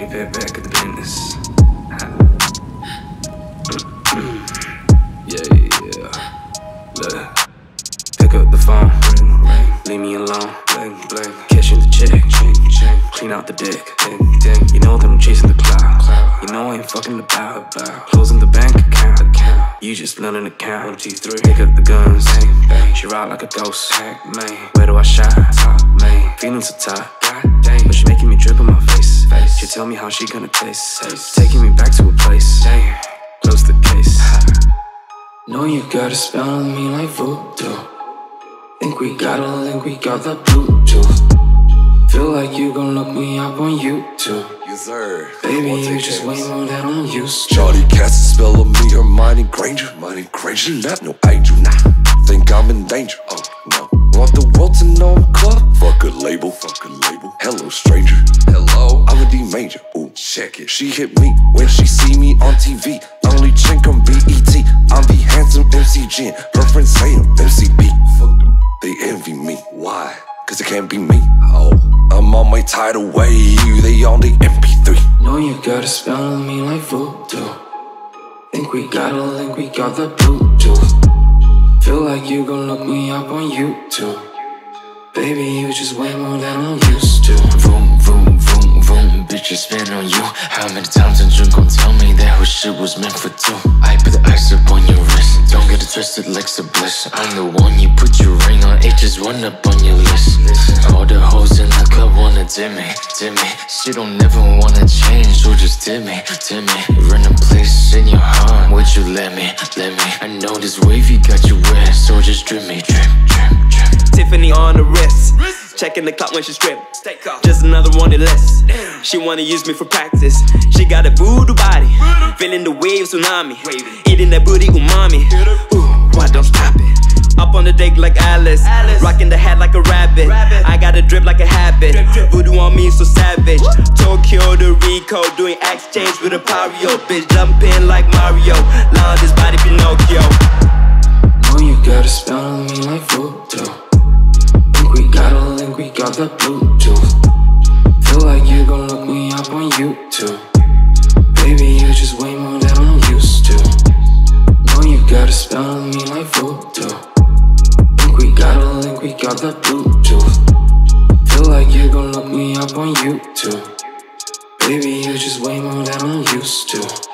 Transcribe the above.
Baby, back in the business. Yeah. Look, pick up the phone, leave me alone. Cashing the check, clean out the deck. You know that I'm chasing the cloud. You know I ain't fucking about closing the bank account. You just learning to count. Pick up the guns, she ride like a ghost. Where do I shine? Feeling so tired, but she making me drip in my face. She tell me how she gonna taste, taking me back to a place. Close the case. Know you got a spell on me like voodoo. Think we got a link, we got the Bluetooth. Feel like you gon' look me up on YouTube. Yes, sir. Baby, you just way more than I'm used to. Shawty cast a spell on me, her Hermione Granger. She not no angel, nah. Think I'm in danger, oh no. Want the world to know I'm club? Fuck a label. Hello, stranger. Hello. I'm a D major, ooh, check it. She hit me when she see me on TV. Only chink on BET. I'm the handsome MC Gen. Her friends say I'm MCB. Fuck them, they envy me. Why? Cause it can't be me. Oh, I'm on my tidal wave. They on the MP3. Know you got a spell on me like voodoo. Think we got a link, we got the Bluetooth. Feel like you gon' look me up on YouTube. Baby, you just way more than I'm used to. Vroom, vroom, vroom, vroom, bitches spin on you. How many times did you gon' tell me that whole shit was meant for two? I put the ice up on your wrist. Don't get it twisted like a bliss. I'm the one you put your ring on. It just run up on your list. All the hoes in the club wanna dim me. She don't never wanna change, so just dim me. Run a place in your heart. Would you let me? I know this wavy got you wet, so just drip me. Tiffany on the wrist, checking the clock when she strip. Just another one on the list. She wanna use me for practice. She got a voodoo body, feeling the wave tsunami, eating that booty umami. Ooh, why don't stop it? Up on the deck like Alice, rocking the hat like a rabbit. I got a drip like a habit. Voodoo on me so savage. Tokyo to Rico, doing exchange with a Pario. Bitch jumping like Mario, love this body Pinocchio. Know you got a spell on me like voodoo. Think we got a link, we got the Bluetooth. Feel like you gon' look me up on YouTube. Baby, you just way more than I'm used to. Know you got a spell on me like voodoo. Think we got a link, we got the Bluetooth. Feel like you gon' look me up on YouTube. Baby, you just way more than I'm used to.